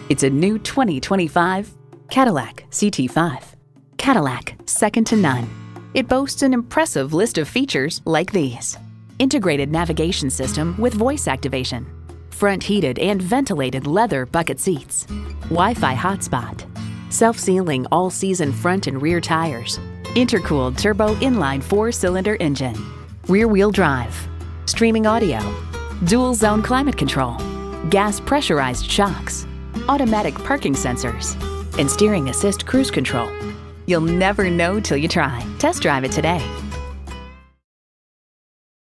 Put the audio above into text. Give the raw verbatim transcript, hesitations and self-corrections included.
It's a new twenty twenty-five Cadillac C T five. Cadillac, second to none. It boasts an impressive list of features like these: integrated navigation system with voice activation, front heated and ventilated leather bucket seats, Wi-Fi hotspot, self-sealing all-season front and rear tires, intercooled turbo inline four-cylinder engine, rear-wheel drive, streaming audio, dual-zone climate control, gas pressurized shocks, automatic parking sensors, and steering assist cruise control. You'll never know till you try. Test drive it today.